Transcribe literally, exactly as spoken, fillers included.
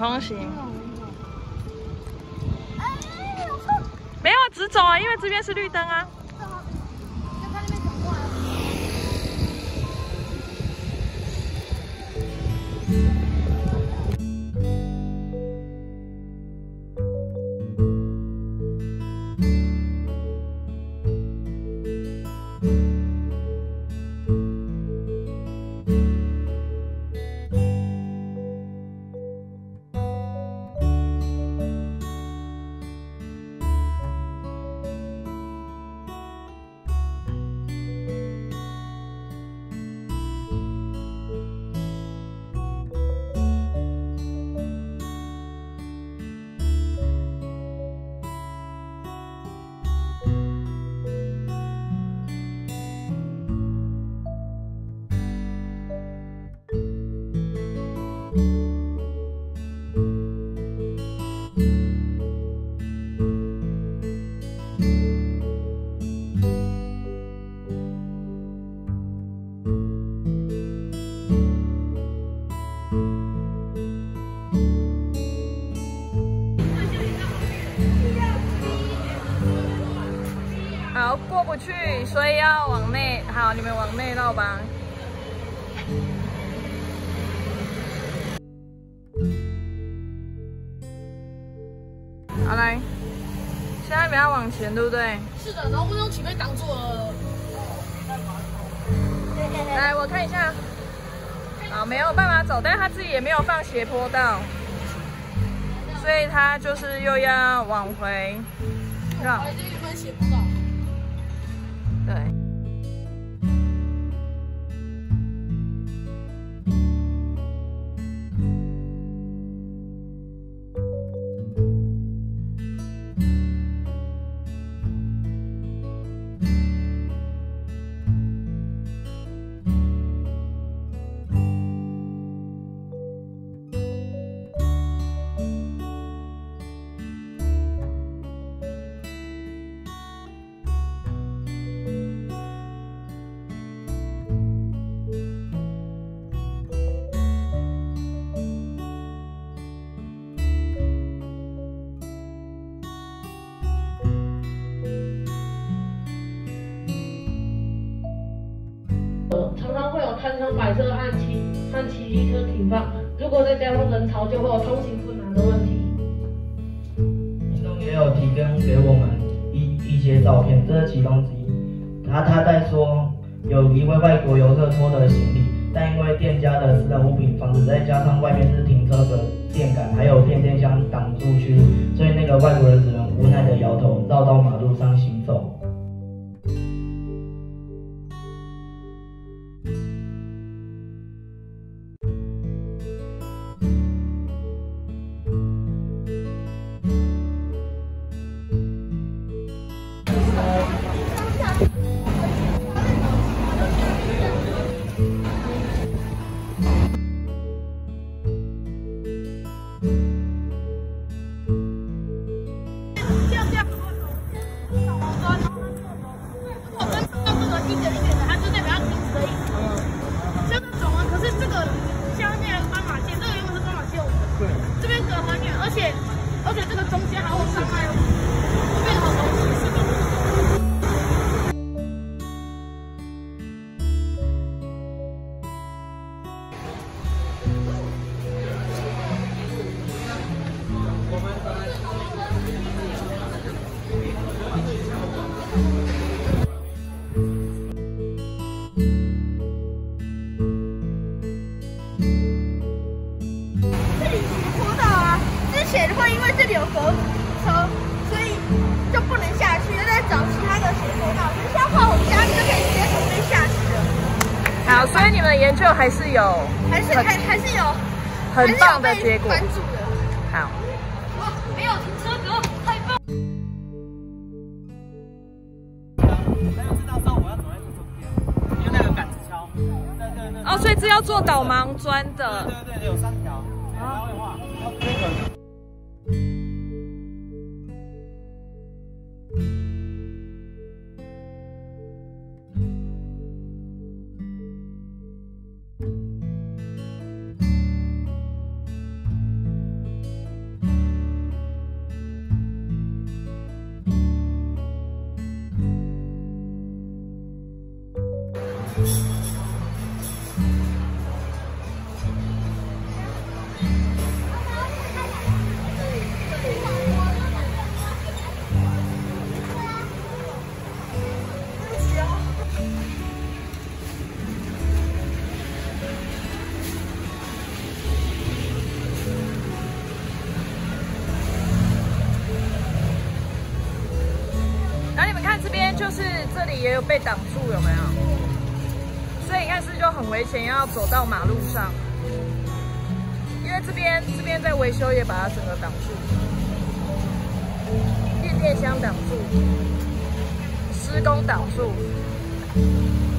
通行。没有直走啊，因为这边是绿灯啊。 好，过不去，所以要往内。好，你们往内绕吧。好，来，现在不要往前，对不对？ 是的，然后温柔起被挡住了。 来，我看一下。好，没有办法走，但是他自己也没有放斜坡道，所以他就是又要往回绕。 斜坡道。 对。 常常会有摊商摆设和骑和骑机车停放，如果再加上人潮，就会有通行困难的问题。 民众也有提供给我们一一些照片，这是其中之一。他他在说，有一位外国游客拖的行李，但因为店家的私人物品防止，再加上外面是停车的电杆，还有变电箱挡住去路，所以那个外国人只能无奈的摇头，绕到马路上行走。 而且这个中间还会伤害这边好多骑士的。 这里坡道啊，之前会因为这里有隔阻车，所以就不能下去，就在找其他的斜坡道。可是现在换我们家，你就可以直接从这边下去了。 好，所以你们的研究还是有， 还是还还是有很棒的结果。 关注的。 好。 哇，没有停车格，太棒！ 没有知道说我要走在这边，因为那个杆子敲。对对对。 哦，所以这要做导盲砖的。 对对对，有三条。啊。会画。这个。 这就是这里也有被挡住，有没有？所以你看是就很危险，要走到马路上，因为这边这边在维修，也把它整个挡住，变电箱挡住，施工挡住。